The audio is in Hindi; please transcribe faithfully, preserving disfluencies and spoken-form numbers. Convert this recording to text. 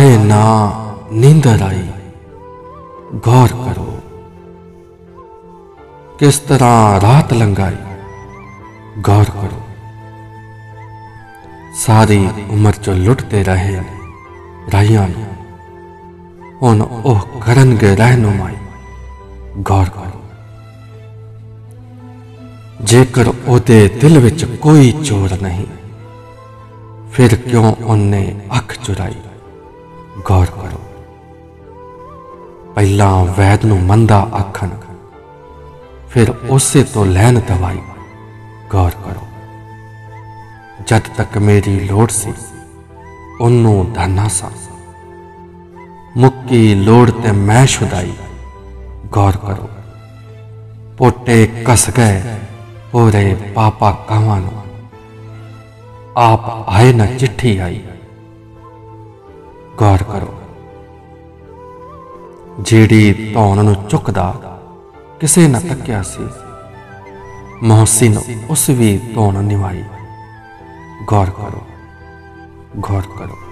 आए ना नींदर आई, गौर करो। किस तरह रात लंघाई, गौर करो। सारी उम्र जो लुटते रहे राहियां नूं, हुण ओह करनगे रहनुमाई, गौर करो। जेकर ओदे दिल विच कोई चोर नहीं, फिर क्यों उन्ने अख चुराई, गौर करो। पहला वैद नूं मंदा आखन, फिर उसे तो लैन दवाई, गौर करो। जद तक मेरी लोड़ सी उन्नू दाना सा, मुक्की लोड़ ते मैं छुदाई, गौर करो। पोटे कस गए पूरे पापा कावां नूं, आप आए न चिट्ठी आई, गौर करो। जेड़ी धौन नूं चुकदा किसे न तक्या सी, मोहसिन उस भी धौन निवाई, गौर करो, गौर करो।